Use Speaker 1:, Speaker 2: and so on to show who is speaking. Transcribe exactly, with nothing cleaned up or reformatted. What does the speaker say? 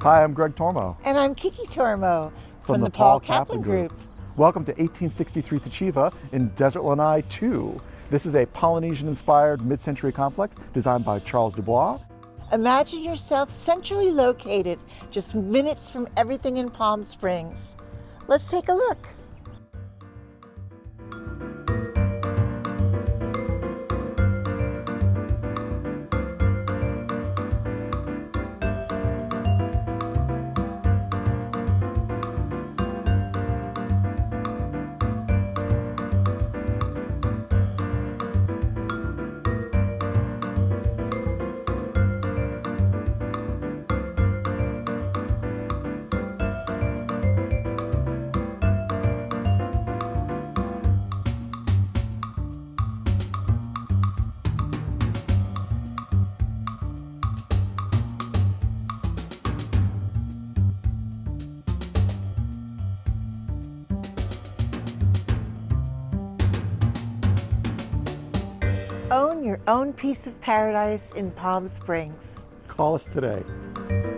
Speaker 1: Hi, I'm Greg Tormo.
Speaker 2: And I'm Kiki Tormo from,
Speaker 1: from
Speaker 2: the,
Speaker 1: the
Speaker 2: Paul
Speaker 1: Paul
Speaker 2: Kaplan,
Speaker 1: Kaplan
Speaker 2: Group.
Speaker 1: Group. Welcome to eighteen sixty-three Tachevah in Desert Lanai two. This is a Polynesian-inspired mid-century complex designed by Charles E Du Bois.
Speaker 2: Imagine yourself centrally located, just minutes from everything in Palm Springs. Let's take a look. Own your own piece of paradise in Palm Springs.
Speaker 1: Call us today.